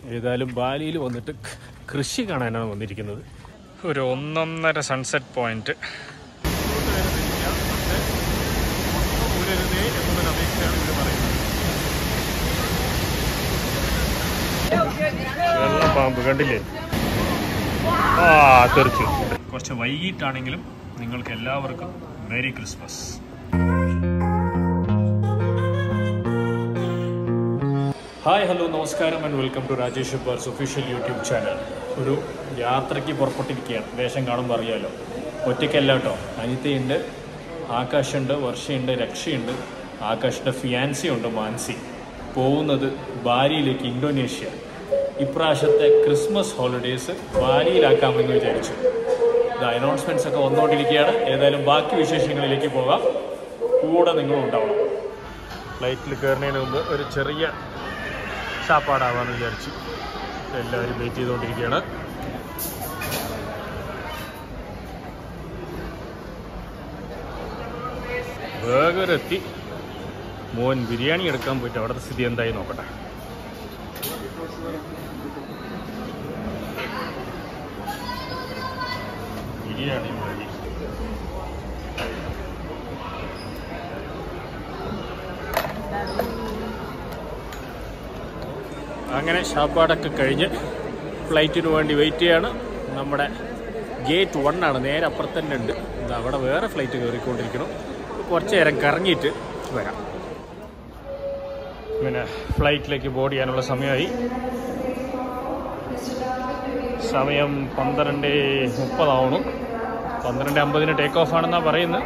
ഏതായാലും ബാലിയിൽ വന്നിട്ട് കൃഷി കാണാനാണ് വന്നിരിക്കുന്നത്. ഒരു 1.5 സൺസെറ്റ് പോയിന്റ്. വെള്ളം പാമ്പ് കണ്ടില്ലേ? തെറിച്ചു. കുറച്ച് വൈകിട്ടാണെങ്കിലും നിങ്ങൾക്ക് എല്ലാവർക്കും മെരി ക്രിസ്മസ്. ഹായ്, ഹലോ, നമസ്കാരം and welcome to Rajesh Hebbar's official YouTube channel. ഒരു യാത്രയ്ക്ക് പുറപ്പെട്ടിരിക്കുകയാണ്. വേഷം കാണുമ്പോൾ അറിയാമല്ലോ. ഒറ്റയ്ക്കല്ല കേട്ടോ, അനിതയുണ്ട്, ആകാശുണ്ട്, വർഷയുണ്ട്, രക്ഷയുണ്ട്, ആകാശിൻ്റെ ഫിയാൻസി ഉണ്ട്, മാൻസി. പോകുന്നത് ബാലിയിലേക്ക്, ഇന്തോനേഷ്യ. ഇപ്രാവശ്യത്തെ ക്രിസ്മസ് ഹോളിഡേയ്സ് ബാലിയിലാക്കാമെന്ന് വിചാരിച്ചു. ഇത് അനൗൺസ്മെൻറ്റ്സ് ഒക്കെ വന്നുകൊണ്ടിരിക്കുകയാണ്. ഏതായാലും ബാക്കി വിശേഷങ്ങളിലേക്ക് പോകാം. കൂടെ നിങ്ങളും ഉണ്ടാവണം. ഫ്ലൈറ്റിൽ കയറുന്നതിന് മുമ്പ് ഒരു ചെറിയ ചാപ്പാടാവാന്ന് വിചാരിച്ചു. എല്ലാവരും വെയിറ്റ് ചെയ്തുകൊണ്ടിരിക്കുകയാണ്. ബർഗറെത്തി. മോൻ ബിരിയാണി എടുക്കാൻ പോയിട്ട് അവിടുത്തെ സ്ഥിതി എന്തായി നോക്കട്ടെ. ബിരിയാണി മതി. അങ്ങനെ ഷാപ്പാടൊക്കെ കഴിഞ്ഞ് ഫ്ലൈറ്റിന് വേണ്ടി വെയിറ്റ് ചെയ്യാണ്. നമ്മുടെ ഗേറ്റ് 1 ആണ്, നേരെ അപ്പുറത്ത് തന്നെ ഉണ്ട്. ഇത് അവിടെ വേറെ ഫ്ലൈറ്റ് കയറിക്കൊണ്ടിരിക്കണം. കുറച്ച് നേരം കറങ്ങിയിട്ട് വരാം. പിന്നെ ഫ്ലൈറ്റിലേക്ക് ബോർഡ് ചെയ്യാനുള്ള സമയമായി. സമയം 12:30 ആവണം. 12:50 ടേക്ക് ഓഫ് ആണെന്നാണ് പറയുന്നത്.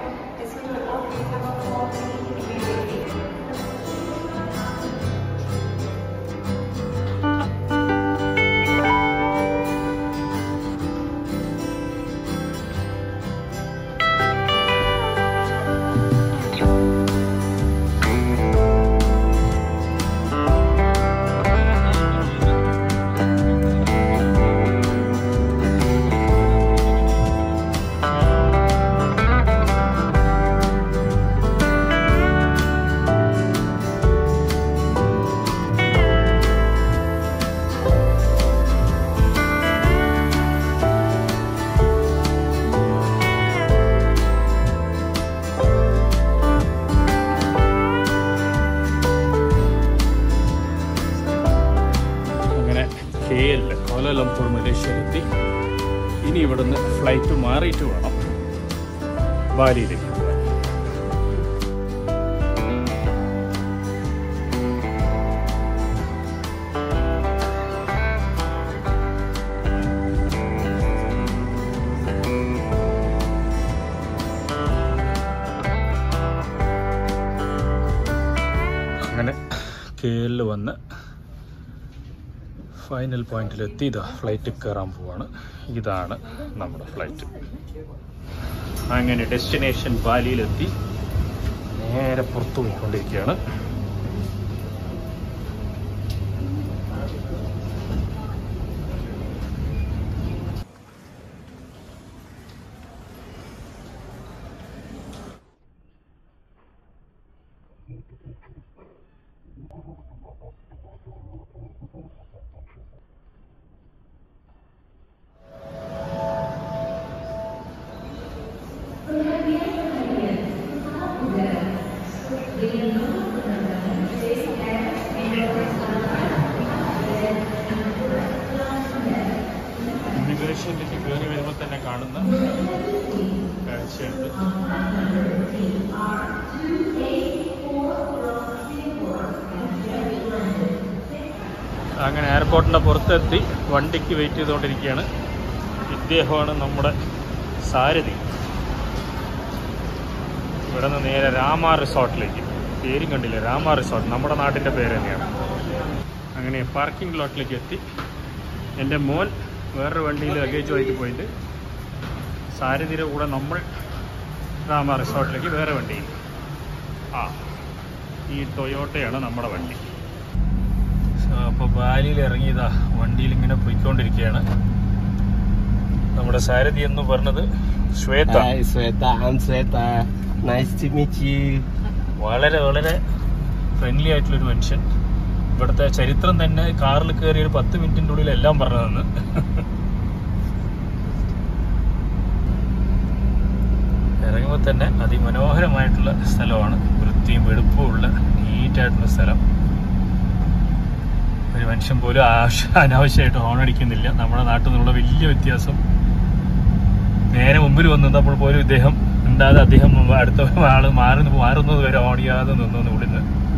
കോലാലംപൂർ മലേഷ്യയിലെത്തി. ഇനി ഇവിടുന്ന് ഫ്ലൈറ്റ് മാറിയിട്ട് വേണം ബാലിയിലേക്ക് പോകാൻ. അങ്ങനെ KL വന്ന് ഫൈനൽ പോയിന്റിലെത്തി. ഇതാ ഫ്ലൈറ്റ് കയറാൻ പോവാണ്. ഇതാണ് നമ്മുടെ ഫ്ലൈറ്റ്. അങ്ങനെ ഡെസ്റ്റിനേഷൻ ബാലിയിലെത്തി. നേരെ പുറത്തു പോയിക്കൊണ്ടിരിക്കുകയാണ്. ഇമിഗ്രേഷനിലേക്ക് കയറി വരുമ്പോൾ തന്നെ കാണുന്ന കാഴ്ചയുണ്ട്. അങ്ങനെ എയർപോർട്ടിൻ്റെ പുറത്തെത്തി വണ്ടിക്ക് വെയിറ്റ് ചെയ്തുകൊണ്ടിരിക്കുകയാണ്. ഇദ്ദേഹമാണ് നമ്മുടെ സാരഥി. ഇവിടെ നിന്ന് നേരെ രാമ റിസോർട്ടിലേക്ക്. പേരും കണ്ടില്ല, രാമ റിസോർട്ട് നമ്മുടെ നാട്ടിൻ്റെ പേര് തന്നെയാണ്. അങ്ങനെ പാർക്കിംഗ് ലോട്ടിലേക്ക് എത്തി. എൻ്റെ മോൻ വേറൊരു വണ്ടിയിൽ ലഗേജുമായിട്ട് പോയിട്ട് സാരഥിയുടെ കൂടെ നമ്മൾ രാമ റിസോർട്ടിലേക്ക് വേറെ വണ്ടിയിൽ. ഈ ടൊയോട്ടയാണ് നമ്മുടെ വണ്ടി. അപ്പോൾ ബാലിയിൽ ഇറങ്ങിയതാ, വണ്ടിയിൽ ഇങ്ങനെ പോയിക്കൊണ്ടിരിക്കുകയാണ്. നമ്മുടെ സാരഥി എന്ന് പറഞ്ഞത് ശ്വേത. വളരെ വളരെ ഫ്രണ്ട്ലി ആയിട്ടുള്ളൊരു മനുഷ്യൻ. ഇവിടുത്തെ ചരിത്രം തന്നെ കാറിൽ കയറി ഒരു 10 മിനിറ്റിൻ്റെ ഉള്ളിൽ എല്ലാം പറഞ്ഞു തന്ന്. ഇറങ്ങുമ്പോൾ തന്നെ അതിമനോഹരമായിട്ടുള്ള സ്ഥലമാണ്, വൃത്തിയും വെടുപ്പുമുള്ള നീറ്റായിട്ടുള്ള സ്ഥലം. ഒരു മനുഷ്യൻ പോലും അനാവശ്യമായിട്ട് ഹോൺ അടിക്കുന്നില്ല. നമ്മുടെ നാട്ടിൽ നിന്നുള്ള വലിയ വ്യത്യാസം. നേരെ മുമ്പിൽ വന്ന് നിന്നപ്പോൾ പോലും ഇദ്ദേഹം ഉണ്ടാതെ അദ്ദേഹം അടുത്ത ആള് മാറുന്നത് വരെ ഹോൺ ചെയ്യാതെ നിന്നു ഉള്ളിൽ.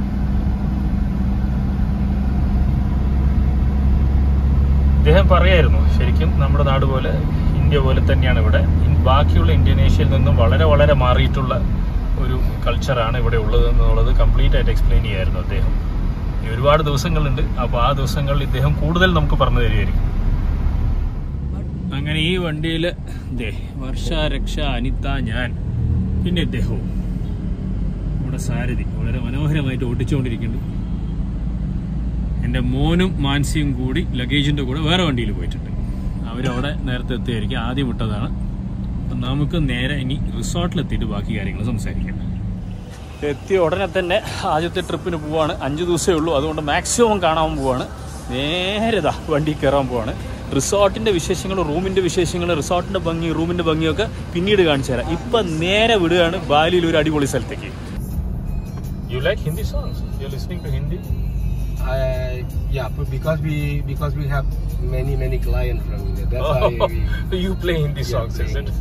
ഇദ്ദേഹം പറയായിരുന്നു ശരിക്കും നമ്മുടെ നാട് പോലെ ഇന്ത്യ പോലെ തന്നെയാണ് ഇവിടെ. ബാക്കിയുള്ള ഇന്തോനേഷ്യയിൽ നിന്നും വളരെ വളരെ മാറിയിട്ടുള്ള ഒരു കൾച്ചറാണ് ഇവിടെ ഉള്ളത് എന്നുള്ളത് കംപ്ലീറ്റ് ആയിട്ട് എക്സ്പ്ലെയിൻ ചെയ്യായിരുന്നു അദ്ദേഹം. ഒരുപാട് ദിവസങ്ങളുണ്ട്, അപ്പോൾ ആ ദിവസങ്ങളിൽ ഇദ്ദേഹം കൂടുതൽ നമുക്ക് പറഞ്ഞു തരുമായിരിക്കും. അങ്ങനെ ഈ വണ്ടിയിൽ വർഷ, രക്ഷ, അനിത, ഞാൻ പിന്നെ ഇദ്ദേഹവും നമ്മുടെ സാരഥി വളരെ മനോഹരമായിട്ട് ഓടിച്ചുകൊണ്ടിരിക്കുന്നുണ്ട്. എൻ്റെ മോനും മാൻസിയും കൂടി ലഗേജിൻ്റെ കൂടെ വേറെ വണ്ടിയിൽ പോയിട്ടുണ്ട്. അവരവിടെ നേരത്തെ എത്തിയായിരിക്കും, ആദ്യം വിട്ടതാണ്. അപ്പം നമുക്ക് നേരെ ഇനി റിസോർട്ടിലെത്തിയിട്ട് ബാക്കി കാര്യങ്ങൾ സംസാരിക്കാം. എത്തിയ ഉടനെ തന്നെ ആദ്യത്തെ ട്രിപ്പിന് പോവാണ്. 5 ദിവസമേ ഉള്ളൂ, അതുകൊണ്ട് മാക്സിമം കാണാൻ പോവാണ്. നേരെ വണ്ടി കയറാൻ പോവാണ്. റിസോർട്ടിൻ്റെ വിശേഷങ്ങൾ, റൂമിൻ്റെ വിശേഷങ്ങൾ, റിസോർട്ടിൻ്റെ ഭംഗി, റൂമിൻ്റെ ഭംഗിയൊക്കെ പിന്നീട് കാണിച്ചു തരാം. ഇപ്പം നേരെ വിടുകയാണ് ബാലിയിൽ ഒരു അടിപൊളി സ്ഥലത്തേക്ക്. You like Hindi songs? You are listening to Hindi? Yeah, because we have many clients from India. That's why we you play Hindi songs, is it?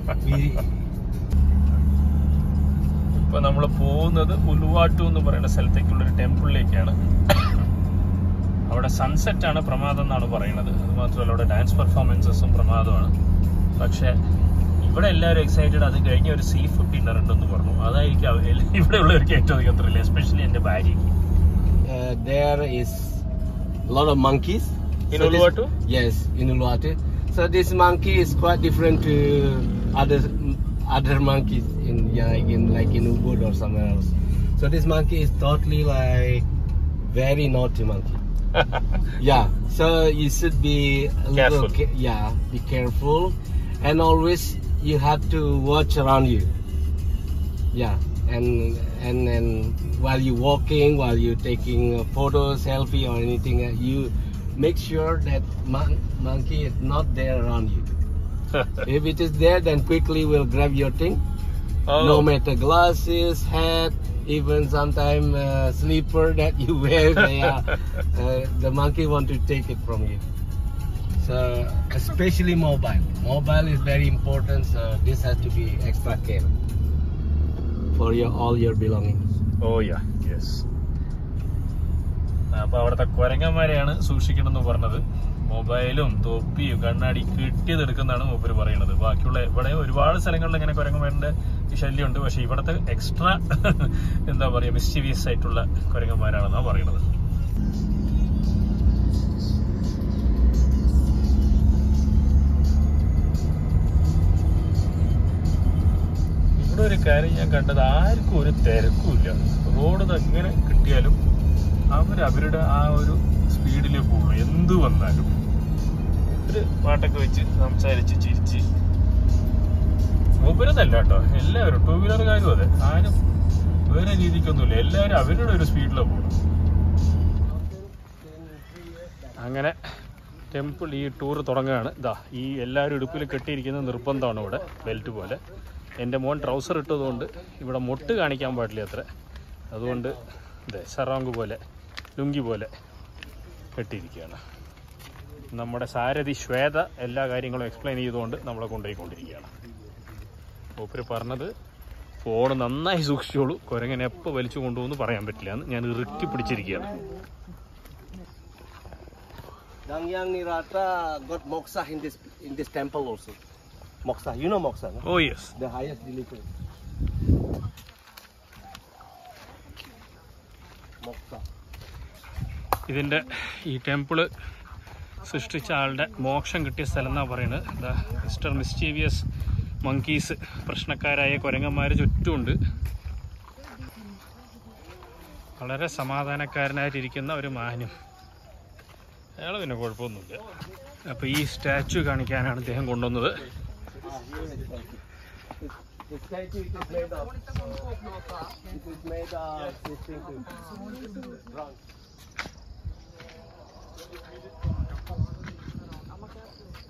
ഇപ്പൊ നമ്മൾ പോകുന്നത് ഉലുവാട്ടു എന്ന് പറയുന്ന സ്ഥലത്തേക്കുള്ളൊരു ടെമ്പിളിലേക്കാണ്. അവിടെ സൺസെറ്റ് ആണ് പ്രമാദം എന്നാണ് പറയുന്നത്. അത് മാത്രമല്ല അവിടെ ഡാൻസ് പെർഫോമൻസസും പ്രമാദമാണ്. പക്ഷെ ഇവിടെ എല്ലാവരും എക്സൈറ്റഡ്. അത് കഴിഞ്ഞ ഒരു സീ ഫുഡ് ഡിന്നർ ഉണ്ടെന്ന് പറഞ്ഞു. അതായിരിക്കും ഇവിടെ ഉള്ളവർക്ക് ഏറ്റവും അധികം ത്രില്ല്, എസ്പെഷ്യലി എൻ്റെ ഭാര്യയ്ക്ക്. There is a lot of monkeys in Uluwatu. Yes, in Uluwatu. So this monkey is quite different to other monkeys like in Ubud or somewhere else. So this monkey is totally like very naughty monkey. Yeah, so you should be a careful. Be careful, and always you have to watch around you. Yeah. And while you're walking, while you're taking a photo, selfie or anything, you make sure that monkey is not there around you. If it is there, then quickly will grab your thing. No matter glasses, hat, even sometime slipper that you wear, the monkey want to take it from you. So especially mobile. Mobile is very important, so this has to be extra care for all your belongings. Oh yeah, yes. അപ്പോൾ അവിടുത്തെ കുരങ്ങന്മാരെയാണ് സൂക്ഷിക്കണമെന്ന് പറഞ്ഞത്. മൊബൈലും തൊപ്പിയും കണ്ണാടി കിട്ടിയതെടുക്കുന്നതാണ് മൂപ്പര് പറയുന്നത്. ബാക്കിയുള്ള ഇവിടെ ഒരുപാട് സ്ഥലങ്ങളിൽ ഇങ്ങനെ കുരങ്ങന്മാരുടെ ശല്യമുണ്ട്. പക്ഷെ ഇവിടുത്തെ എക്സ്ട്രാ എന്താ പറയുക, മിസ്റ്റീരിയസ് ആയിട്ടുള്ള കുരങ്ങന്മാരാണെന്നാണ് പറയുന്നത്. ഇവിടെ ഒരു കാര്യം ഞാൻ കണ്ടത്, ആർക്കും ഒരു തിരക്കുമില്ല. റോഡ് എങ്ങനെ കിട്ടിയാലും അവരുടെ ആ ഒരു സ്പീഡിലേ പോകുള്ളൂ. എന്ത് വന്നാലും ഒരു പാട്ടൊക്കെ വെച്ച് സംസാരിച്ച് ചിരിച്ച്. മൂപ്പരൊന്നല്ല കേട്ടോ, എല്ലാവരും ടൂ വീലർകാരും അതെ, ആരും വേറെ രീതിക്കൊന്നുമില്ല. എല്ലാവരും അവരുടെ ഒരു സ്പീഡിലാണ് പോകുന്നത്. അങ്ങനെ ടെമ്പിൾ ഈ ടൂർ തുടങ്ങുകയാണ്. ഇതാ ഈ എല്ലാവരും ഇടുപ്പിൽ കെട്ടിയിരിക്കുന്നത് നിർബന്ധമാണ് ഇവിടെ, ബെൽറ്റ് പോലെ. എൻ്റെ മോൻ ട്രൗസർ ഇട്ടതുകൊണ്ട് ഇവിടെ മൊട്ട് കാണിക്കാൻ പാടില്ല അത്ര. അതുകൊണ്ട് ഇതേ സറാങ്ക് പോലെ, ലുങ്കി പോലെ കെട്ടിയിരിക്കുകയാണ്. നമ്മുടെ സാരഥി ശ്വേത എല്ലാ കാര്യങ്ങളും എക്സ്പ്ലെയിൻ ചെയ്തുകൊണ്ട് നമ്മളെ കൊണ്ടുപോയിക്കൊണ്ടിരിക്കുകയാണ്. മൂപ്പര് പറഞ്ഞത് ഫോൺ നന്നായി സൂക്ഷിച്ചോളൂ, കുരങ്ങനെ എപ്പോൾ വലിച്ചു കൊണ്ടുപോകുന്നു പറയാൻ പറ്റില്ല എന്ന്. ഞാൻ ഇറുക്കി പിടിച്ചിരിക്കുകയാണ്. Dangyang Nirata got moksha in this temple also. Moksha, you know moksha, no? Oh yes. The highest delivery. Moksha. ഇതിൻ്റെ ഈ ടെമ്പിള് സൃഷ്ടിച്ച ആളുടെ മോക്ഷം കിട്ടിയ സ്ഥലം എന്നാണ് പറയുന്നത്. ദാ മിസ്റ്റർ മിസ്റ്റീവിയസ് മങ്കീസ്, പ്രശ്നക്കാരായ കുരങ്ങന്മാർ ചുറ്റുമുണ്ട്. വളരെ സമാധാനക്കാരനായിട്ടിരിക്കുന്ന ഒരു മാന്യം. അയാൾ പിന്നെ കുഴപ്പമൊന്നുമില്ല. അപ്പോൾ ഈ സ്റ്റാച്ചു കാണിക്കാനാണ് അദ്ദേഹം കൊണ്ടുവന്നത്. The statue is made of bronze.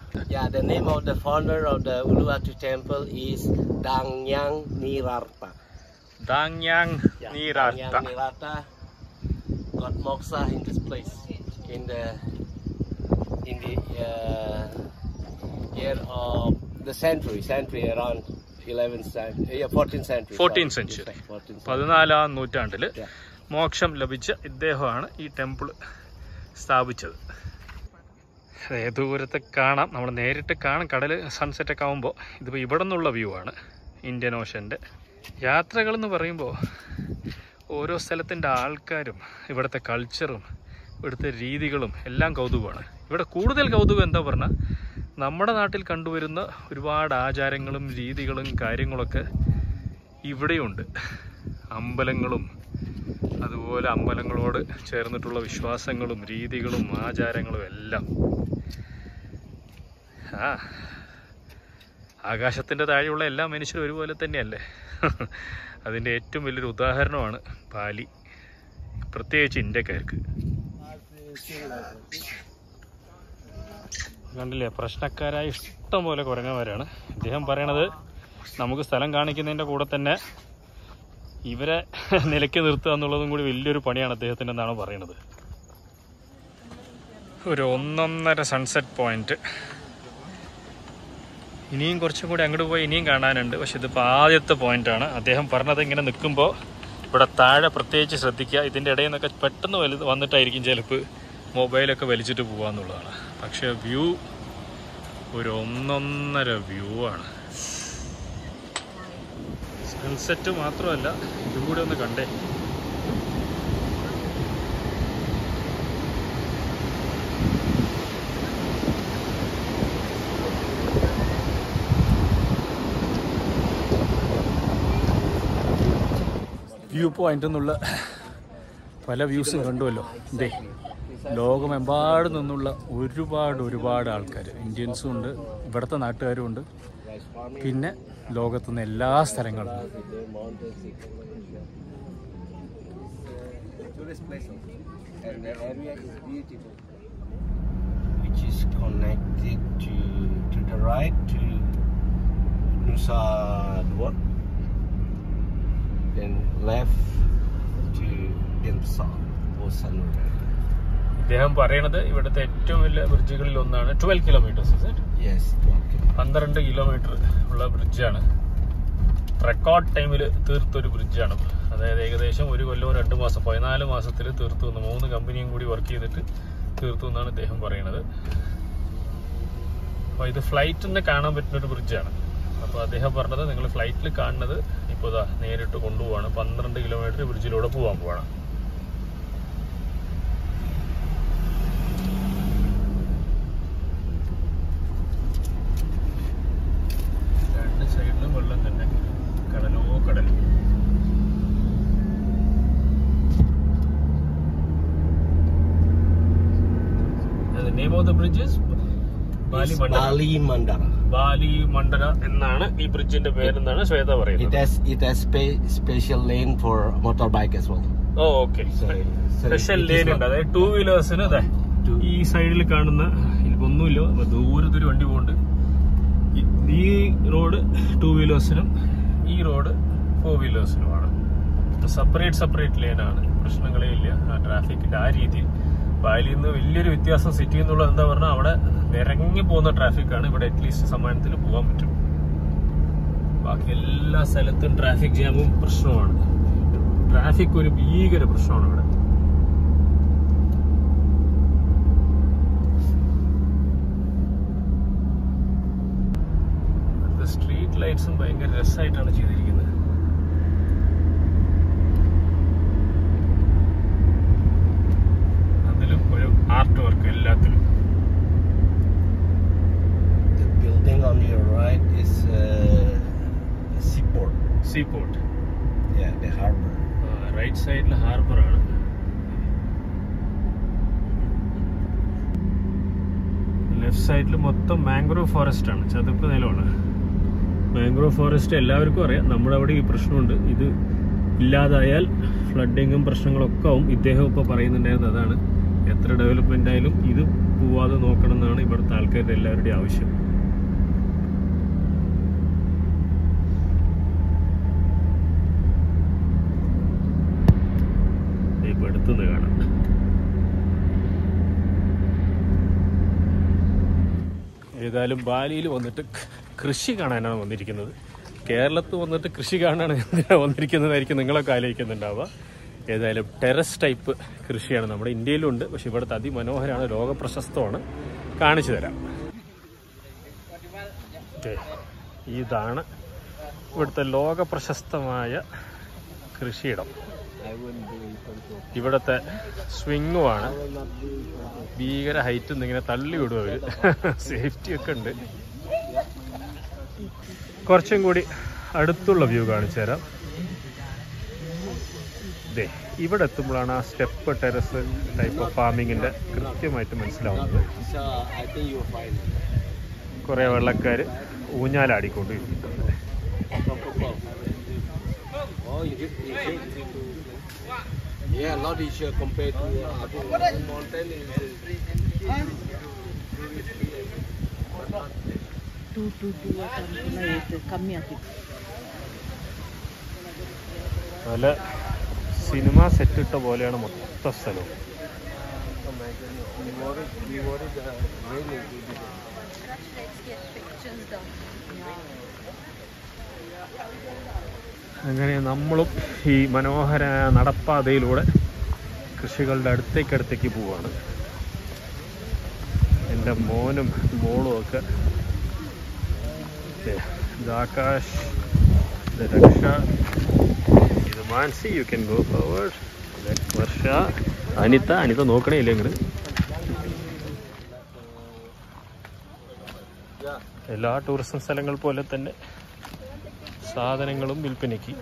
Yeah, the name of the founder of the Uluwatu temple is Dangyang Nirarta. Dangyang Nirarta. Dangyang Nirarta got moksha in this place in the year of the century around 14th century. 14th century. 14th നൂറ്റാണ്ടിൽ മോക്ഷം ലഭിച്ച ഇദ്ദേഹമാണ് ഈ temple സ്ഥാപിച്ചത്. ദൂരത്തെ കാണാം, നമ്മൾ നേരിട്ട് കാണാം കടൽ സൺസെറ്റൊക്കെ ആകുമ്പോൾ. ഇതിപ്പോൾ ഇവിടെ നിന്നുള്ള വ്യൂ ആണ് ഇന്ത്യൻ ഓഷൻ്റെ. യാത്രകളെന്ന് പറയുമ്പോൾ ഓരോ സ്ഥലത്തിൻ്റെ ആൾക്കാരും ഇവിടുത്തെ കൾച്ചറും ഇവിടുത്തെ രീതികളും എല്ലാം കൗതുകമാണ്. ഇവിടെ കൂടുതൽ കൗതുകം എന്താ പറഞ്ഞാൽ നമ്മുടെ നാട്ടിൽ കണ്ടുവരുന്ന ഒരുപാട് ആചാരങ്ങളും രീതികളും കാര്യങ്ങളൊക്കെ ഇവിടെയുണ്ട്. അമ്പലങ്ങളും അതുപോലെ അമ്പലങ്ങളോട് ചേർന്നിട്ടുള്ള വിശ്വാസങ്ങളും രീതികളും ആചാരങ്ങളും എല്ലാം. ആകാശത്തിൻ്റെ താഴെയുള്ള എല്ലാ മനുഷ്യരും ഒരുപോലെ തന്നെയല്ലേ. അതിൻ്റെ ഏറ്റവും വലിയൊരു ഉദാഹരണമാണ് ബാലി, പ്രത്യേകിച്ച് ഇന്ത്യക്കാർക്ക്. കണ്ടില്ലേ, പ്രശ്നക്കാരായ ഇഷ്ടം പോലെ കുരങ്ങന്മാരാണ്. ഇദ്ദേഹം പറയണത് നമുക്ക് സ്ഥലം കാണിക്കുന്നതിൻ്റെ കൂടെ തന്നെ ഇവരെ നിലയ്ക്ക് നിർത്തുക എന്നുള്ളതും കൂടി വലിയൊരു പണിയാണ് അദ്ദേഹത്തിൻ്റെ എന്നാണ് പറയണത്. ഒരു 1.5 സൺസെറ്റ് പോയിന്റ്. ഇനിയും കുറച്ചും കൂടി അങ്ങോട്ട് പോയി ഇനിയും കാണാനുണ്ട്. പക്ഷെ ഇതിപ്പോൾ ആദ്യത്തെ പോയിന്റാണ്. അദ്ദേഹം പറഞ്ഞത് ഇങ്ങനെ നിൽക്കുമ്പോൾ ഇവിടെ താഴെ പ്രത്യേകിച്ച് ശ്രദ്ധിക്കുക. ഇതിൻ്റെ ഇടയിൽ നിന്നൊക്കെ പെട്ടെന്ന് വന്നിട്ടായിരിക്കും ചിലപ്പോൾ മൊബൈലൊക്കെ വലിച്ചിട്ട് പോകാമെന്നുള്ളതാണ്. പക്ഷേ വ്യൂ ഒരു 1.5 വ്യൂ ആണ്. സൺസെറ്റ് മാത്രമല്ല, ഇതും കൂടി ഒന്ന് കണ്ടേ. വ്യൂ പോയിന്റ് എന്നുള്ള പല വ്യൂസും കണ്ടുവല്ലോ. ഇതേ ലോകമെമ്പാടും നിന്നുള്ള ഒരുപാട് ആൾക്കാർ, ഇന്ത്യൻസും ഉണ്ട്, ഇവിടുത്തെ നാട്ടുകാരും ഉണ്ട്, പിന്നെ ലോകത്തുനിന്ന് എല്ലാ സ്ഥലങ്ങളും. Which is connected to the right to Nusa Dua, then left to Denpasar or Sanur. ഇദ്ദേഹം പറയണത് ഇവിടുത്തെ ഏറ്റവും വലിയ ബ്രിഡ്ജുകളിൽ ഒന്നാണ്. 12 കിലോമീറ്റേഴ്സ്. 12 കിലോമീറ്റർ ഉള്ള ബ്രിഡ്ജാണ്. റെക്കോർഡ് ടൈമിൽ തീർത്തൊരു ബ്രിഡ്ജാണ്. അതായത് ഏകദേശം 1 കൊല്ലവും 2 മാസം 14 മാസത്തിൽ തീർത്തു എന്ന് 3 കമ്പനിയും കൂടി വർക്ക് ചെയ്തിട്ട് തീർത്തു എന്നാണ് ഇദ്ദേഹം പറയുന്നത്. അപ്പോൾ ഇത് ഫ്ലൈറ്റിൽ നിന്ന് കാണാൻ പറ്റുന്നൊരു ബ്രിഡ്ജാണ്. അപ്പോൾ അദ്ദേഹം പറഞ്ഞത് നിങ്ങൾ ഫ്ലൈറ്റിൽ കാണുന്നത് ഇപ്പോൾ ഇതാ നേരിട്ട് കൊണ്ടുപോവാണ്. 12 കിലോമീറ്റർ ബ്രിഡ്ജിലൂടെ പോകാൻ പോവാണ്. രണ്ട് സൈഡിലും വെള്ളം തന്നെ, കടലോ കടൽ. The name of the bridge is Bali Mandara. Bali Mandara എന്നാണ് ഈ ബ്രിഡ്ജിന്റെ പേരെന്നാണ് ശ്വേത പറയുന്നത്. It has special lane for motorbike as well. Okay, special lane ഉണ്ട്. അതായത് 2 വീലേഴ്സിന് ഈ സൈഡിൽ കാണുന്ന ഒന്നുമില്ല, ദൂരത്തൊരു വണ്ടി പോകുന്നുണ്ട്. ഈ റോഡ് 2 വീലേഴ്സിനും ഈ റോഡ് 4 വീലേഴ്സിനുമാണ്. സെപ്പറേറ്റ് ലെയിനാണ്. പ്രശ്നങ്ങളേ ഇല്ല ആ ട്രാഫിക്കിന്റെ ആ രീതിയിൽ. ബാലിയിൽ നിന്ന് വലിയൊരു വ്യത്യാസം സിറ്റി എന്നുള്ളത് എന്താ പറഞ്ഞാൽ അവിടെ ഇറങ്ങി പോകുന്ന ട്രാഫിക്കാണ്. ഇവിടെ അറ്റ്ലീസ്റ്റ് സമാനത്തിൽ പോകാൻ പറ്റും. ബാക്കി എല്ലാ സ്ഥലത്തും ട്രാഫിക് ജാമും പ്രശ്നമാണ്. ട്രാഫിക് ഒരു ഭീകര പ്രശ്നമാണ് ഇവിടെ. സ്ട്രീറ്റ് ലൈറ്റ്സും ഭയങ്കര രസമായിട്ടാണ് ചെയ്തിരിക്കുന്നത്. അതിലും ഒരു ആർട്ട് വർക്ക് എല്ലാത്തിലും. The building on your right is seaport. Yeah, the harbor. Right സൈഡിൽ ഹാർബറാണ്. ലെഫ്റ്റ് സൈഡിൽ മൊത്തം മാംഗ്രോവ് ഫോറസ്റ്റ് ആണ്, ചതുപ്പ് നിലമാണ്. മാംഗ്രോവ് ഫോറസ്റ്റ് എല്ലാവർക്കും അറിയാം. നമ്മുടെ അവിടെ ഈ പ്രശ്നമുണ്ട്. ഇത് ഇല്ലാതായാൽ ഫ്ലഡിങ്ങും പ്രശ്നങ്ങളൊക്കെ ആവും. ഇദ്ദേഹം ഇപ്പോൾ പറയുന്നുണ്ടായിരുന്നു അതാണ്. എത്ര ഡെവലപ്മെന്റ് ആയാലും ഇത് പോവാതെ നോക്കണം എന്നാണ് ഇവിടുത്തെ ആൾക്കാരുടെ എല്ലാവരുടെയും ആവശ്യം. ഇപ്പൊ അടുത്തുനിന്ന് കാണാം. ഏതായാലും ബാലിയിൽ വന്നിട്ട് കൃഷി കാണാനാണ് വന്നിരിക്കുന്നത്. കേരളത്തിൽ വന്നിട്ട് കൃഷി കാണാനാണ് എന്തിനാണ് വന്നിരിക്കുന്നതായിരിക്കും നിങ്ങളൊക്കെ ആലോചിക്കുന്നുണ്ടാവുക. ഏതായാലും ടെറസ് ടൈപ്പ് കൃഷിയാണ് നമ്മുടെ ഇന്ത്യയിലുണ്ട്. പക്ഷെ ഇവിടുത്തെ അതിമനോഹരമാണ്, ലോകപ്രശസ്തമാണ്. കാണിച്ചു തരാം. ഇതാണ് ഇവിടുത്തെ ലോകപ്രശസ്തമായ കൃഷിയിടം. ഇവിടുത്തെ സ്വിങ്ങുമാണ്. ഭീകര ഹൈറ്റ് ഇങ്ങനെ തള്ളി വിടും അവര്. സേഫ്റ്റി ഒക്കെ ഉണ്ട്. കുറച്ചും കൂടി അടുത്തുള്ള വ്യൂ കാണിച്ചു തരാം. ഇവിടെ എത്തുമ്പോഴാണ് ആ സ്റ്റെപ്പ് ടെറസ് ടൈപ്പ് ഓഫ് ഫാമിങ്ങിന്റെ കൃത്യമായിട്ട് മനസ്സിലാവുന്നത്. കുറെ വെള്ളക്കാര് ഊഞ്ഞാലാടിക്കൊണ്ടിരിക്കുന്നുണ്ട്. Yeah, not easier compared to mountain is നല്ല സിനിമ സെറ്റ് ഇട്ട പോലെയാണ് മൊത്തം സ്ഥലവും. അങ്ങനെ നമ്മളും ഈ മനോഹര നടപ്പാതയിലൂടെ കൃഷികളുടെ അടുത്തേക്ക് പോവാണ്. എൻ്റെ മോനും മോളും ഒക്കെ. ഇത് ആകാശ്, ഇത് രക്ഷ, ഇത് Mansi. You can go forward. Varsha, Anitha നോക്കണേ ഇല്ലേ ഇങ്ങോട്ട്. എല്ലാ ടൂറിസം സ്ഥലങ്ങൾ പോലെ തന്നെ സാധനങ്ങളും വിൽപ്പനയ്ക്ക്.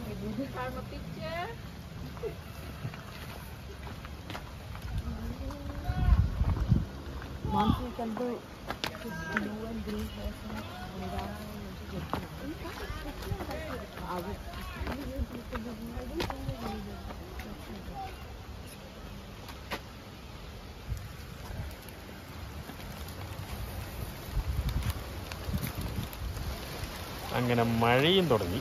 അങ്ങനെ മഴയും തുടങ്ങി.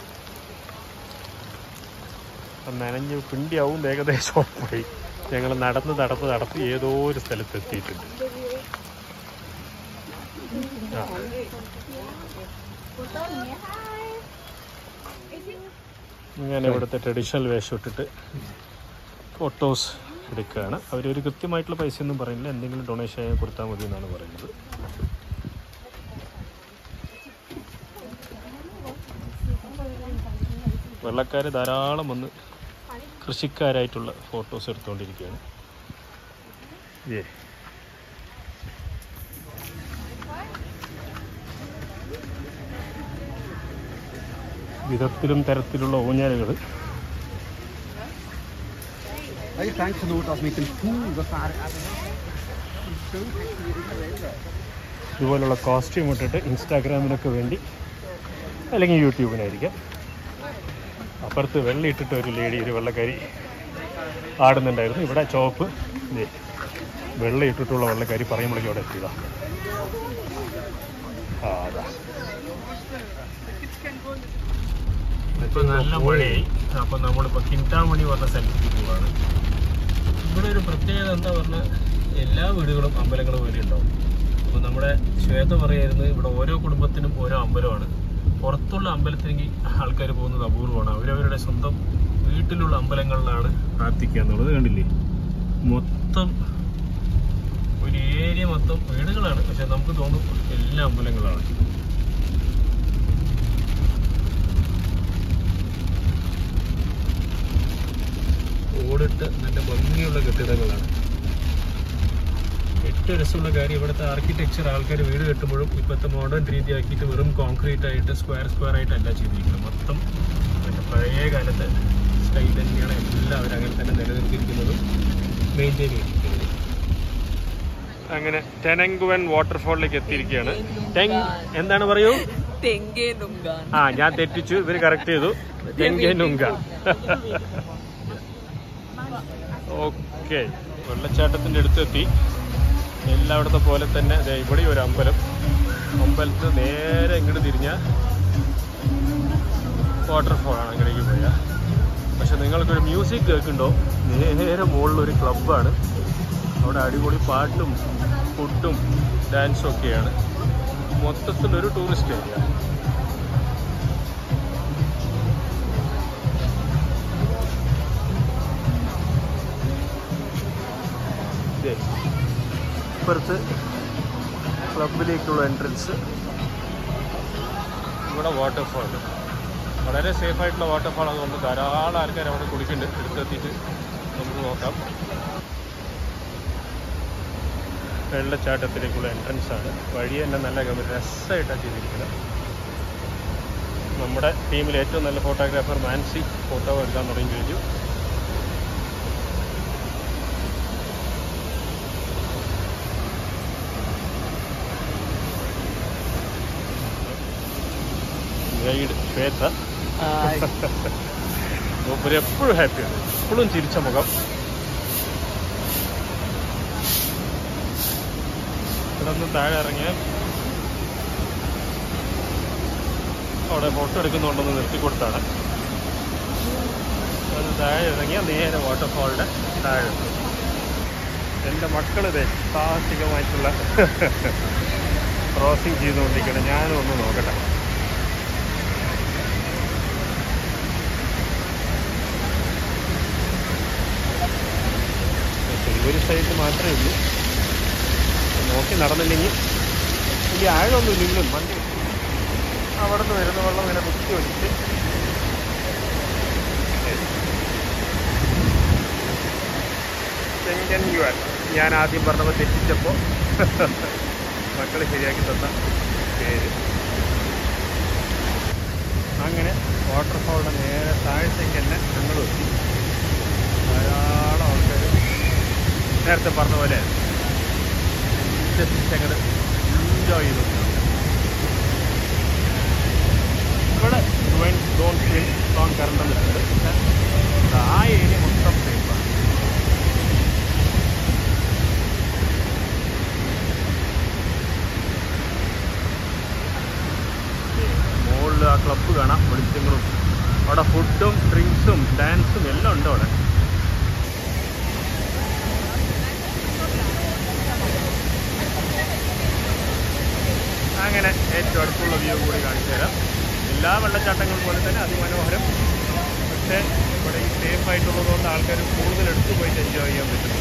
നനഞ്ഞ് പിണ്ടിയാവും ഏകദേശം പോയി. ഞങ്ങൾ നടന്ന് ഏതോ ഒരു സ്ഥലത്ത് എത്തിയിട്ടുണ്ട്. ഇങ്ങനെ ഇവിടുത്തെ ട്രഡീഷണൽ വേഷം ഇട്ടിട്ട് ഫോട്ടോസ് എടുക്കുകയാണ്. അവരൊരു കൃത്യമായിട്ടുള്ള പൈസയൊന്നും പറയുന്നില്ല. എന്തെങ്കിലും ഡൊണേഷൻ കൊടുത്താൽ മതി എന്നാണ് പറയുന്നത്. വെള്ളക്കാർ ധാരാളം വന്ന് കൃഷിക്കാരായിട്ടുള്ള ഫോട്ടോസ് എടുത്തുകൊണ്ടിരിക്കുകയാണ്. വിധത്തിലും തരത്തിലുള്ള ഊഞ്ഞാലുകൾ. ഇതുപോലുള്ള കോസ്റ്റ്യൂം ഇട്ടിട്ട് ഇൻസ്റ്റാഗ്രാമിനൊക്കെ വേണ്ടി അല്ലെങ്കിൽ യൂട്യൂബിനായിരിക്കാം. അപ്പുറത്ത് വെള്ളയിട്ടിട്ട് ഒരു ലേഡി, ഒരു വെള്ളക്കാരി ആടുന്നുണ്ടായിരുന്നു. ഇവിടെ ചോപ്പ് വെള്ളയിട്ടിട്ടുള്ള വെള്ളക്കാരി പറയുമ്പോഴേക്കും അവിടെ എത്തിയതാ. അതാ ഇപ്പം നല്ല മഴയായി. അപ്പം നമ്മളിപ്പോൾ കിൻറ്റാമണി പറഞ്ഞ സ്ഥലത്തേക്ക് പോവാണ്. ഇവിടെ ഒരു പ്രത്യേകത എന്താ പറഞ്ഞാൽ എല്ലാ വീടുകളും അമ്പലങ്ങളും പോലെ ഉണ്ടാവും. അപ്പോൾ നമ്മുടെ ശ്വേത പറയായിരുന്നു ഇവിടെ ഓരോ കുടുംബത്തിനും ഓരോ അമ്പലമാണ്. പുറത്തുള്ള അമ്പലത്തിലേക്ക് ആൾക്കാർ പോകുന്നത് അപൂർവമാണ്. അവരവരുടെ സ്വന്തം വീട്ടിലുള്ള അമ്പലങ്ങളിലാണ് പ്രാർത്ഥിക്കുക എന്നുള്ളത്. കണ്ടില്ലേ, മൊത്തം ഒരു ഏരിയ മൊത്തം വീടുകളാണ്. പക്ഷെ നമുക്ക് തോന്നും എല്ലാ അമ്പലങ്ങളാണ്. ഓടിട്ട് നല്ല ഭംഗിയുള്ള കെട്ടിടങ്ങളാണ്. ഏറ്റവും രസമുള്ള കാര്യം ഇവിടുത്തെ ആർക്കിടെക്ചർ ആൾക്കാർ വീട് കെട്ടുമ്പോഴും ഇപ്പോഴത്തെ മോഡേൺ രീതിയാക്കിയിട്ട് വെറും കോൺക്രീറ്റ് ആയിട്ട് സ്ക്വയർ ആയിട്ടല്ല ചെയ്തിരിക്കുന്നത്. മൊത്തം പിന്നെ പഴയ കാലത്തെ സ്റ്റൈൽ തന്നെയാണ് എല്ലാവരും അങ്ങനെ തന്നെ നിലനിർത്തിയിരിക്കുന്നതും മെയിൻറ്റെയിൻ ചെയ്തിരിക്കുന്നത്. അങ്ങനെ ടെനങ്കുവൻ വാട്ടർഫോളിലേക്ക് എത്തിയിരിക്കുകയാണ്. എന്താണ് പറയൂ? ഞാൻ തെറ്റിച്ചു, ഇവര് കറക്റ്റ് ചെയ്തു. തെങ്കേനുങ്ക. ഓക്കെ, വെള്ളച്ചാട്ടത്തിന്റെ അടുത്തെത്തി. എല്ലായിടത്തെ പോലെ തന്നെ ഇവിടെ ഒരു അമ്പലത്തിൽ നേരെ ഇങ്ങോട്ട് തിരിഞ്ഞാൽ വാട്ടർഫോളാണ്. അങ്ങടേക്ക് പോയാൽ പക്ഷെ നിങ്ങൾക്കൊരു മ്യൂസിക് കേൾക്കുന്നുണ്ടോ? നേരെ മുകളിലൊരു ക്ലബ്ബാണ്. അവിടെ അടിപൊളി പാട്ടും ഫുഡും ഡാൻസും ഒക്കെയാണ്. മൊത്തത്തിലൊരു ടൂറിസ്റ്റ് ഏരിയ. ഇപ്പുറത്ത് ക്ലബിലേക്കുള്ള എൻട്രൻസ്. ഇവിടെ വാട്ടർഫാൾ, വളരെ സേഫായിട്ടുള്ള വാട്ടർഫാൾ. അതുകൊണ്ട് ധാരാളം ആൾക്കാർ അവിടെ കുളിക്കുന്നുണ്ട്. എടുത്തെത്തിയിട്ട് നമുക്ക് നോക്കാം. വെള്ളച്ചാട്ടത്തിലേക്കുള്ള എൻട്രൻസ് ആണ്. വഴി തന്നെ നല്ല രസമായിട്ടാണ് ചെയ്തിരിക്കുന്നത്. നമ്മുടെ ടീമിൽ ഏറ്റവും നല്ല ഫോട്ടോഗ്രാഫർ മാൻസി ഫോട്ടോ എടുക്കാൻ തുടങ്ങി കഴിഞ്ഞു. ഗൈഡ് ശ്വേത. മൂപ്പര് എപ്പോഴും ഹാപ്പിയാണ്, എപ്പോഴും ചിരിച്ച മുഖം. ഇവിടെ നിന്ന് താഴെ ഇറങ്ങിയാൽ അവിടെ ഫോട്ടോ എടുക്കുന്നുണ്ടെന്ന് നിർത്തിക്കൊടുത്താണ്. അത് താഴെ ഇറങ്ങിയാൽ നേരെ വാട്ടർഫാളിൻ്റെ താഴെ. എൻ്റെ മക്കളിതേ സാഹസികമായിട്ടുള്ള ക്രോസിങ് ചെയ്തുകൊണ്ടിരിക്കണം. ഞാനും ഒന്ന് നോക്കട്ടെ. ഒരു സൈഡിൽ മാത്രമേ ഉള്ളൂ. നോക്കി നടന്നില്ലെങ്കിൽ വലിയ ആഴമൊന്നും ഇല്ലെങ്കിലും വണ്ടി അവിടെ നിന്ന് വരുന്ന വെള്ളം ഇങ്ങനെ കുത്തി ഒഴിച്ച് ചെങ്കൻ യുവാൻ. ഞാൻ ആദ്യം പറഞ്ഞപ്പോൾ തെറ്റിച്ചപ്പോൾ മക്കൾ ശരിയാക്കി തന്ന പേര്. അങ്ങനെ വാട്ടർഫാളിൻ്റെ നേരെ താഴത്തേക്ക് തന്നെ ഞങ്ങൾ എത്തി. ധാരാളം ആൾക്കാർ നേരത്തെ പറഞ്ഞ പോലെ ജസ്റ്റ് അങ്ങോട്ട് എൻജോയ് ചെയ്തു. ഇവിടെ ഡോൺ കറണ്ട് നിൽക്കുന്നുണ്ട്. ആ ഏരിയ മൊത്തം സേഫാണ്. മുകളിൽ ആ ക്ലബ്ബ് കാണാം, വെളിച്ചങ്ങളും. അവിടെ ഫുഡും ഡ്രിങ്ക്സും ഡാൻസും എല്ലാം ഉണ്ട് അവിടെ. അങ്ങനെ ഏറ്റവും അടുത്തുള്ള വ്യൂ കൂടി കാണിച്ചു തരാം. എല്ലാ വെള്ളച്ചാട്ടങ്ങളും പോലെ തന്നെ അതിമനോഹരം. പക്ഷേ ഇവിടെ ഈ സേഫ് ആയിട്ടുള്ളതുകൊണ്ട് ആൾക്കാർ കൂടുതൽ എടുത്തു പോയിട്ട് എൻജോയ് ചെയ്യാൻ പറ്റും.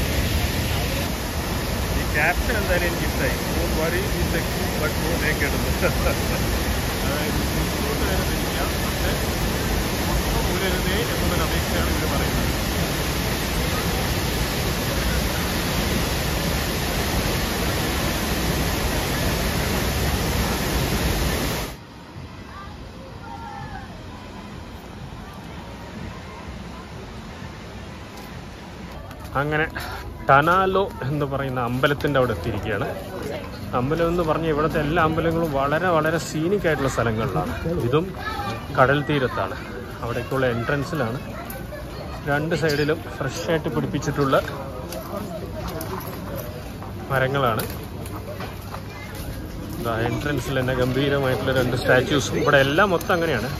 ഈ ക്യാപ്ഷൻ എന്തായാലും എനിക്ക് ഇഷ്ടമായി. വരി ബട്ട് മൂന്നേക്ക് ഇടുന്നു. അതായത് മുന്നോട്ട് വരെ തിരിക്കാം, പക്ഷേ ഊരരുതേ എന്നുള്ളൊരു അപേക്ഷയാണ് ഇവർ പറയുന്നത്. അങ്ങനെ ടനാലോ എന്ന് പറയുന്ന അമ്പലത്തിൻ്റെ അവിടെ എത്തിയിരിക്കുകയാണ്. അമ്പലം എന്ന് പറഞ്ഞാൽ ഇവിടുത്തെ എല്ലാ അമ്പലങ്ങളും വളരെ വളരെ സീനിക് ആയിട്ടുള്ള സ്ഥലങ്ങളിലാണ്. ഇതും കടൽ തീരത്താണ്. അവിടേക്കുള്ള എൻട്രൻസിലാണ്. രണ്ട് സൈഡിലും ഫ്രഷായിട്ട് പിടിപ്പിച്ചിട്ടുള്ള മരങ്ങളാണ്. എൻട്രൻസിൽ തന്നെ ഗംഭീരമായിട്ടുള്ള രണ്ട് സ്റ്റാച്യൂസും. ഇവിടെ എല്ലാം മൊത്തം അങ്ങനെയാണ്.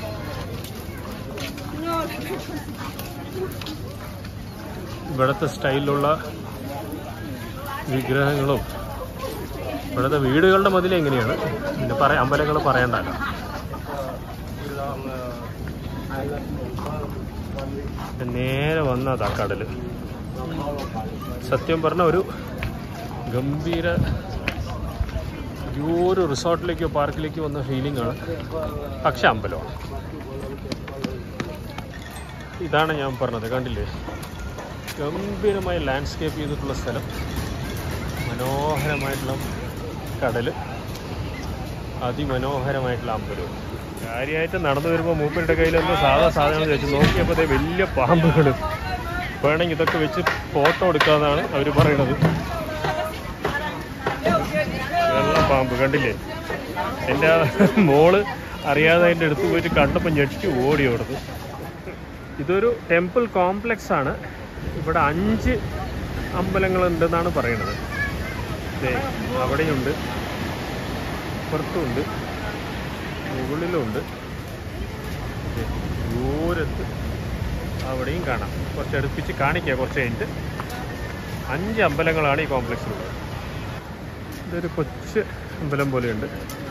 ഇവിടുത്തെ സ്റ്റൈലിലുള്ള വിഗ്രഹങ്ങളും ഇവിടുത്തെ വീടുകളുടെ മതിൽ എങ്ങനെയാണ് പിന്നെ അമ്പലങ്ങൾ പറയണ്ടല്ലോ. നേരെ വന്നതാ കടൽ. സത്യം പറഞ്ഞ ഒരു ഗംഭീര ഒരു റിസോർട്ടിലേക്കോ പാർക്കിലേക്കോ വന്ന ഫീലിംഗ് ആണ്. പക്ഷെ അമ്പലമാണ്. ഇതാണ് ഞാൻ പറഞ്ഞത്, കണ്ടില്ലേ? ഗംഭീരമായി ലാൻഡ്സ്കേപ്പ് ചെയ്തിട്ടുള്ള സ്ഥലം, മനോഹരമായിട്ടുള്ള കടൽ, അതിമനോഹരമായിട്ടുള്ള അമ്പലവും. കാര്യമായിട്ട് നടന്നു വരുമ്പോൾ മൂപ്പരുടെ കയ്യിലെന്തോ സാധനങ്ങൾ വെച്ച് നോക്കിയപ്പോൾ അതേ വലിയ പാമ്പുകൾ. വേണമെങ്കിൽ ഇതൊക്കെ വെച്ച് ഫോട്ടോ എടുക്കാമെന്നാണ് അവർ പറയണത്. വെള്ളപ്പാമ്പ് കണ്ടില്ലേ? എൻ്റെ മോള് അറിയാതെ അതിൻ്റെ അടുത്ത് പോയിട്ട് കണ്ടപ്പോൾ ഞെട്ടി ഓടി ഓടുന്നു. ഇതൊരു ടെമ്പിൾ കോംപ്ലക്സ് ആണ്. ഇവിടെ 5 അമ്പലങ്ങളുണ്ടെന്നാണ് പറയുന്നത്. അവിടെയുണ്ട്, ഇപ്പുറത്തുമുണ്ട്, മുകളിലുണ്ട്, ദൂരത്ത് അവിടെയും കാണാം. കുറച്ച് അടുപ്പിച്ച് കാണിക്കുക കുറച്ച് കഴിഞ്ഞിട്ട്. 5 അമ്പലങ്ങളാണ് ഈ കോംപ്ലക്സിലുള്ളത്. ഇതൊരു കൊച്ചു അമ്പലം പോലെയുണ്ട്.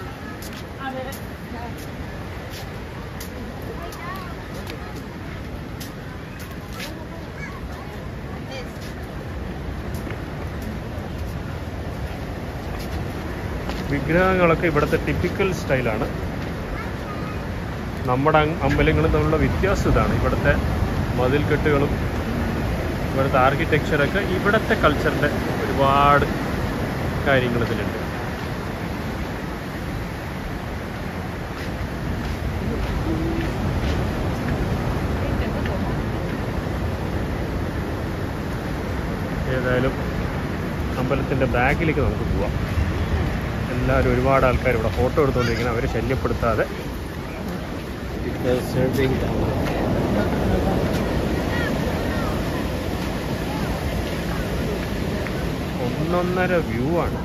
വിഗ്രഹങ്ങളൊക്കെ ഇവിടുത്തെ ടിപ്പിക്കൽ സ്റ്റൈലാണ്. നമ്മുടെ അമ്പലങ്ങളും തമ്മിലുള്ള വ്യത്യാസം ഇതാണ്. ഇവിടുത്തെ മതിൽക്കെട്ടുകളും ഇവിടുത്തെ ആർക്കിടെക്ചറൊക്കെ ഇവിടുത്തെ കൾച്ചറിൻ്റെ ഒരുപാട് കാര്യങ്ങൾ ഇതിലുണ്ട്. ഏതായാലും അമ്പലത്തിൻ്റെ ബാക്കിലേക്ക് നമുക്ക് പോവാം. എല്ലാവരും ഒരുപാട് ആൾക്കാർ ഇവിടെ ഫോട്ടോ എടുത്തുകൊണ്ടിരിക്കണം. അവരെ ശല്യപ്പെടുത്താതെ. 1.5 വ്യൂ ആണ്.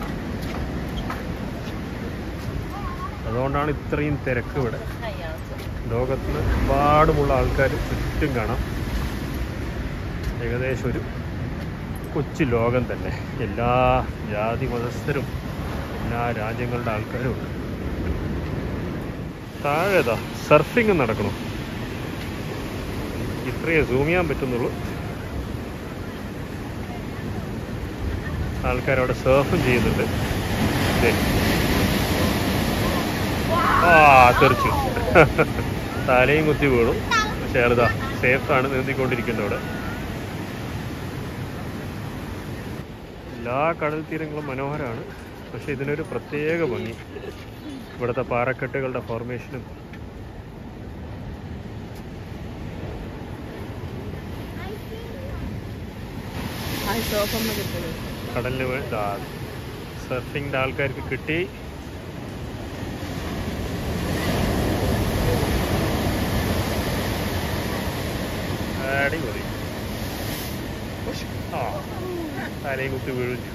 അതുകൊണ്ടാണ് ഇത്രയും തിരക്ക് ഇവിടെ. ലോകത്തിന് ഒരുപാടുമുള്ള ആൾക്കാർ ചുറ്റും കാണാം. ഏകദേശം ഒരു കൊച്ചു ലോകം തന്നെ. എല്ലാ ജാതി മതസ്ഥരും എല്ലാ രാജ്യങ്ങളുടെ ആൾക്കാരും ഉണ്ട്. താഴെതാ സർഫിങ് നടക്കണം. ഇത്രയേ സൂം ചെയ്യാൻ പറ്റുന്നുള്ളൂ. ആൾക്കാരവിടെ സർഫും ചെയ്യുന്നുണ്ട്. തെറിച്ചു. തലയും കുത്തി വീണു. പക്ഷേ അയാളിതാ സേഫാണ്, നീന്തിക്കൊണ്ടിരിക്കുന്നത് അവിടെ. എല്ലാ കടൽ തീരങ്ങളും മനോഹരമാണ്. പക്ഷെ ഇതിനൊരു പ്രത്യേക ഭംഗി. ഇവിടുത്തെ പാറക്കെട്ടുകളുടെ ഫോർമേഷനും കടലിന് സർഫിങ്ങിൻ്റെ ആൾക്കാർക്ക് കിട്ടി. അടിപൊളി. തലയും കുത്തി വീഴിച്ചു.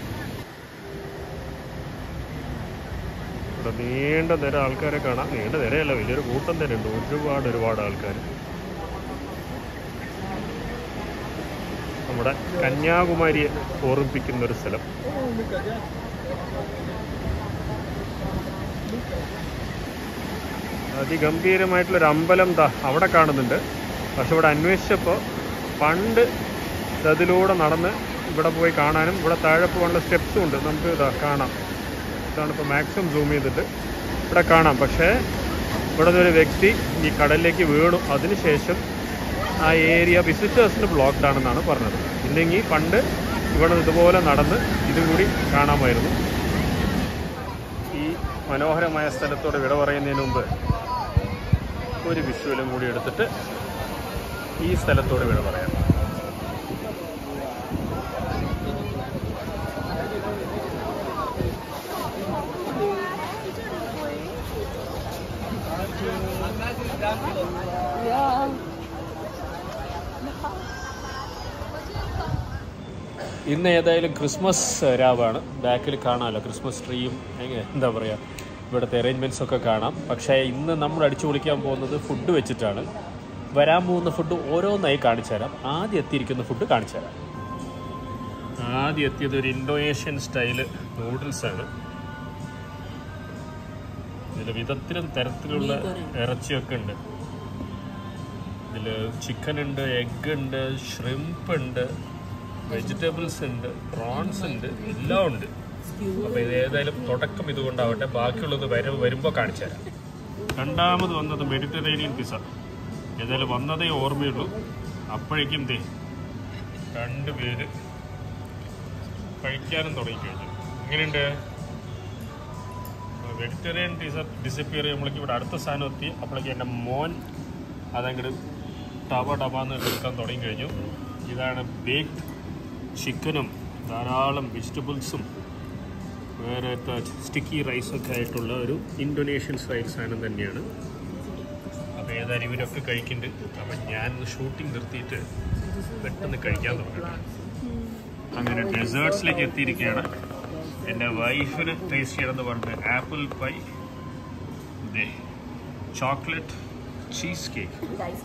ഇവിടെ നീണ്ട നിര ആൾക്കാരെ കാണാം. നീണ്ട നിരയല്ല, വലിയൊരു കൂട്ടം തന്നെ ഉണ്ട്. ഒരുപാട് ആൾക്കാർ. നമ്മുടെ കന്യാകുമാരിയെ ഓർമ്മിപ്പിക്കുന്നൊരു സ്ഥലം. അതിഗംഭീരമായിട്ടുള്ളൊരു അമ്പലം അവിടെ കാണുന്നുണ്ട്. പക്ഷെ ഇവിടെ അന്വേഷിച്ചപ്പോൾ പണ്ട് അതിലൂടെ നടന്ന് ഇവിടെ പോയി കാണാനും ഇവിടെ താഴെ പോകാനുള്ള സ്റ്റെപ്സും ഉണ്ട്. നമുക്ക് കാണാം. ഇതാണ് ഇപ്പോൾ മാക്സിമം സൂം ചെയ്തിട്ട് ഇവിടെ കാണാം. പക്ഷേ ഇവിടെ നിന്നൊരു വ്യക്തി ഈ കടലിലേക്ക് വീണു. അതിനുശേഷം ആ ഏരിയ വിസിറ്റേഴ്സിന് ബ്ലോക്ക്ഡ് ആണെന്നാണ് പറഞ്ഞത്. ഇല്ലെങ്കിൽ പണ്ട് ഇവിടെ ഇതുപോലെ നടന്ന് ഇതും കൂടി കാണാമായിരുന്നു. ഈ മനോഹരമായ സ്ഥലത്തോട് വിട പറയുന്നതിന് മുമ്പ് ഒരു വിഷ്വലും കൂടി എടുത്തിട്ട് ഈ സ്ഥലത്തോട് വിട പറയാം. ഇന്ന് ഏതായാലും ക്രിസ്മസ് രാവാണ്. ബാക്കിൽ കാണാമല്ലോ ക്രിസ്മസ് ട്രീയും എന്താ പറയുക ഇവിടുത്തെ അറേഞ്ച്മെൻറ്റ്സൊക്കെ കാണാം. പക്ഷേ ഇന്ന് നമ്മൾ അടിച്ചു പൊളിക്കാൻ പോകുന്നത് ഫുഡ് വെച്ചിട്ടാണ്. വരാൻ പോകുന്ന ഫുഡ് ഓരോന്നായി കാണിച്ചു തരാം. ആദ്യം എത്തിയിരിക്കുന്ന ഫുഡ് കാണിച്ചു തരാം. ആദ്യം എത്തിയത് ഒരു ഇന്തോനേഷ്യൻ സ്റ്റൈല് നൂഡിൽസാണ്. ഇതിൽ വിധത്തിലും തരത്തിലുള്ള ഇറച്ചിയൊക്കെ ഉണ്ട്. ഇതിൽ ചിക്കൻ ഉണ്ട്, എഗ് ഉണ്ട്, ഷ്രിംപ് ഉണ്ട്, വെജിറ്റബിൾസ് ഉണ്ട്, പ്രോൺസ് ഉണ്ട്, എല്ലാം ഉണ്ട്. അപ്പോൾ ഇത് ഏതായാലും തുടക്കം ഇതുകൊണ്ടാവട്ടെ. ബാക്കിയുള്ളത് വരുമ്പോൾ കാണിച്ചു തരാം. രണ്ടാമത് വന്നത് മെഡിറ്ററേനിയൻ പിസ്സ. ഏതായാലും വന്നതേ ഓർമ്മയുള്ളൂ. അപ്പോഴേക്കും 2 പേര് കഴിക്കാനും തുടങ്ങിക്കഴിഞ്ഞു. എങ്ങനെയുണ്ട്? വെജിറ്റേറിയൻ പിസ്സ ഡിസപ്പിയർ ചെയ്യുമ്പോഴേക്കും ഇവിടെ അടുത്ത സാധനം എത്തി. അപ്പോഴേക്കും എൻ്റെ മോൻ അതങ്ങോട്ട് ടവാന്ന് എടുക്കാൻ തുടങ്ങിക്കഴിഞ്ഞു. ഇതാണ് ബേക്ക്ഡ് ചിക്കനും ധാരാളം വെജിറ്റബിൾസും വേറെ സ്റ്റിക്കി റൈസൊക്കെ ആയിട്ടുള്ള ഒരു ഇന്തോനേഷ്യൻ സ്റ്റൈൽ സാധനം തന്നെയാണ്. അപ്പോൾ ഏതായാലും ഇവരൊക്കെ കഴിക്കുന്നുണ്ട്. അപ്പം ഞാൻ ഷൂട്ടിംഗ് നിർത്തിയിട്ട് പെട്ടെന്ന് കഴിക്കാൻ തുടങ്ങട്ടെ. അങ്ങനെ ഡെസേർട്ട്സിലേക്ക് എത്തിയിരിക്കുകയാണ്. എൻ്റെ വൈഫിന് ടേസ്റ്റ് ചെയ്യണമെന്ന് പറഞ്ഞിട്ട് apple pie, chocolate cheesecake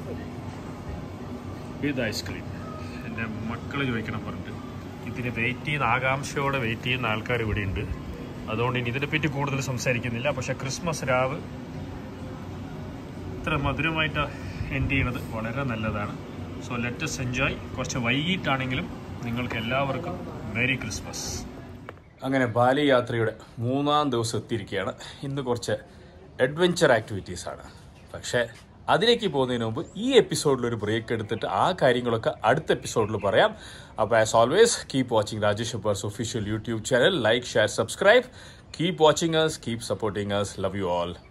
with ice cream. എൻ്റെ മക്കൾ ചോദിക്കണം പറഞ്ഞിട്ട് ഇതിന് വെയിറ്റ് ചെയ്യുന്ന, ആകാംക്ഷയോടെ വെയിറ്റ് ചെയ്യുന്ന ആൾക്കാർ ഇവിടെ ഉണ്ട്. അതുകൊണ്ട് ഇനി ഇതിനെപ്പറ്റി കൂടുതൽ സംസാരിക്കുന്നില്ല. പക്ഷേ ക്രിസ്മസ് രാവ് ഇത്ര മധുരമായിട്ട് എൻഡ് ചെയ്യണത് വളരെ നല്ലതാണ്. So let us enjoy. കുറച്ച് വൈകിട്ടാണെങ്കിലും നിങ്ങൾക്ക് എല്ലാവർക്കും മെരി ക്രിസ്മസ്. അങ്ങനെ ബാലി യാത്രയുടെ 3-ാം ദിവസം എത്തിയിരിക്കുകയാണ്. ഇന്ന് കുറച്ച് അഡ്വഞ്ചർ ആക്ടിവിറ്റീസാണ്. പക്ഷേ അതിലേക്ക് പോകുന്നതിന് മുമ്പ് ഈ എപ്പിസോഡിൽ ഒരു ബ്രേക്ക് എടുത്തിട്ട് ആ കാര്യങ്ങളൊക്കെ അടുത്ത എപ്പിസോഡിൽ പറയാം. അപ്പോൾ as always keep watching Rajesh Hebbar's official YouTube channel. Like, share, subscribe. Keep watching us, keep supporting us. Love you all.